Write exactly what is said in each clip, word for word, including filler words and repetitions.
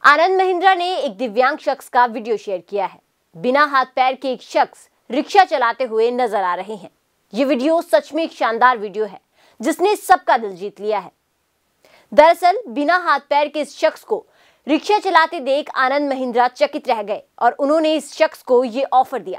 आनंद महिंद्रा ने एक दिव्यांग शख्स का वीडियो शेयर किया है। बिना हाथ पैर के एक शख्स रिक्शा चलाते हुए नजर आ रहे हैं। ये वीडियो सच में एक शानदार वीडियो है जिसने सबका दिल जीत लिया है। दरअसल बिना हाथ पैर के इस शख्स को रिक्शा चलाते देख आनंद महिंद्रा चकित रह गए और उन्होंने इस शख्स को ये ऑफर दिया।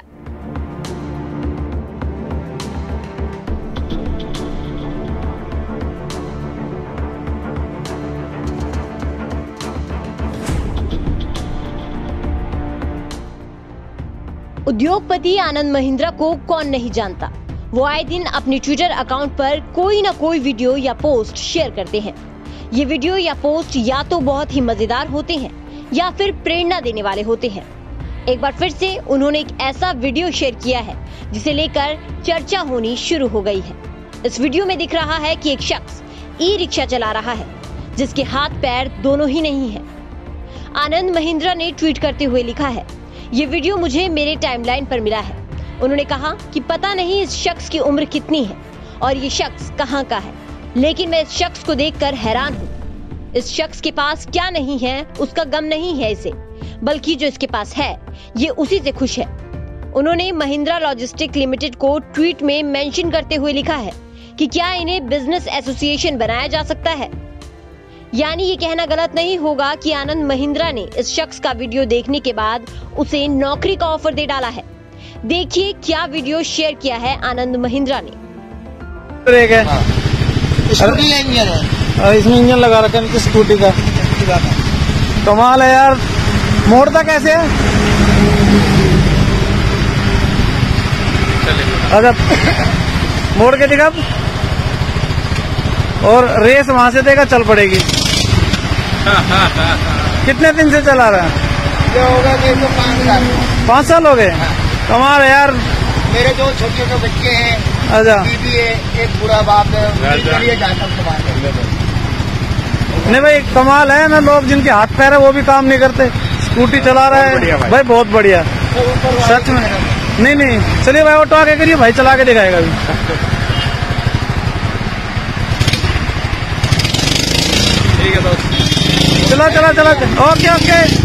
उद्योगपति आनंद महिंद्रा को कौन नहीं जानता। वो आए दिन अपने ट्विटर अकाउंट पर कोई ना कोई वीडियो या पोस्ट शेयर करते हैं। ये वीडियो या पोस्ट या तो बहुत ही मजेदार होते हैं या फिर प्रेरणा देने वाले होते हैं। एक बार फिर से उन्होंने एक ऐसा वीडियो शेयर किया है जिसे लेकर चर्चा होनी शुरू हो गई है। इस वीडियो में दिख रहा है कि एक शख्स ई रिक्शा चला रहा है जिसके हाथ पैर दोनों ही नहीं है। आनंद महिंद्रा ने ट्वीट करते हुए लिखा है, ये वीडियो मुझे मेरे टाइमलाइन पर मिला है। उन्होंने कहा कि पता नहीं इस शख्स की उम्र कितनी है और ये शख्स कहाँ का है, लेकिन मैं इस शख्स को देखकर हैरान हूँ। इस शख्स के पास क्या नहीं है उसका गम नहीं है इसे, बल्कि जो इसके पास है ये उसी से खुश है। उन्होंने महिंद्रा लॉजिस्टिक लिमिटेड को ट्वीट में मेंशन करते हुए लिखा है कि क्या इन्हें बिजनेस एसोसिएशन बनाया जा सकता है। यानी ये कहना गलत नहीं होगा कि आनंद महिंद्रा ने इस शख्स का वीडियो देखने के बाद उसे नौकरी का ऑफर दे डाला है। देखिए क्या वीडियो शेयर किया है आनंद महिंद्रा ने। स्कूटी का इंजन है, इसमें इंजन लगा रखा है स्कूटी का। कमाल है यार, मोड़ता कैसे है? अगर मोड़ के दिखा और रेस वहां से देगा चल पड़ेगी। कितने दिन से चला रहा है? ये होगा कि तो पाँच साल पाँच साल हो गए। कमाल है यार। मेरे जो छोटे छोटे बच्चे हैं, अच्छा, बीबी है, एक बुरा बाप है, उनके लिए जाता हूँ बात करने। नहीं भाई कमाल है ना, लोग जिनके हाथ पैर है वो भी काम नहीं करते, स्कूटी चला रहा है भाई, भाई बहुत बढ़िया सच में। नहीं नहीं चलिए भाई ऑटो आगे करिए, भाई चला के दिखाएगा अभी। ठीक है दोस्त, चला चला चला ओके ओके।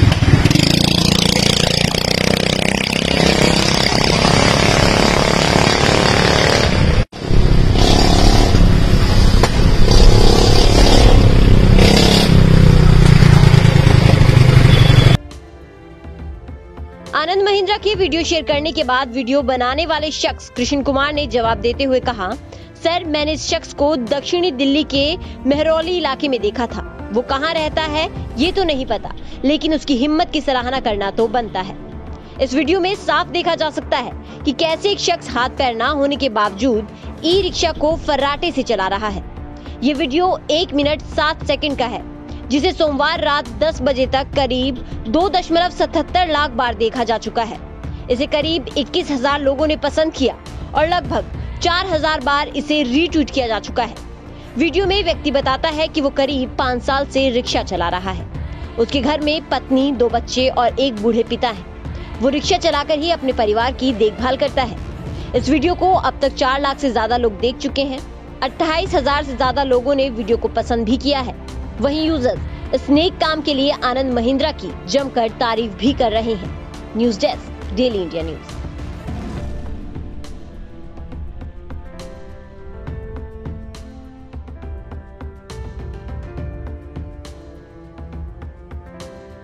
आनंद महिंद्रा के वीडियो शेयर करने के बाद वीडियो बनाने वाले शख्स कृष्ण कुमार ने जवाब देते हुए कहा, सर मैंने इस शख्स को दक्षिणी दिल्ली के मेहरौली इलाके में देखा था। वो कहाँ रहता है ये तो नहीं पता, लेकिन उसकी हिम्मत की सराहना करना तो बनता है। इस वीडियो में साफ देखा जा सकता है कि कैसे एक शख्स हाथ पैर ना होने के बावजूद ई रिक्शा को फर्राटे से चला रहा है। ये वीडियो एक मिनट सात सेकंड का है जिसे सोमवार रात दस बजे तक करीब दो दशमलव सतहत्तर लाख बार देखा जा चुका है। इसे करीब इक्कीस हजार लोगों ने पसंद किया और लगभग चार हजार बार इसे रीट्वीट किया जा चुका है। वीडियो में व्यक्ति बताता है कि वो करीब पाँच साल से रिक्शा चला रहा है। उसके घर में पत्नी, दो बच्चे और एक बूढ़े पिता हैं। वो रिक्शा चलाकर ही अपने परिवार की देखभाल करता है। इस वीडियो को अब तक चार लाख से ज्यादा लोग देख चुके हैं। अट्ठाईस हजार से ज्यादा लोगों ने वीडियो को पसंद भी किया है। वहीं यूजर्स इस नेक काम के लिए आनंद महिंद्रा की जमकर तारीफ भी कर रहे हैं। News desk, daily India news.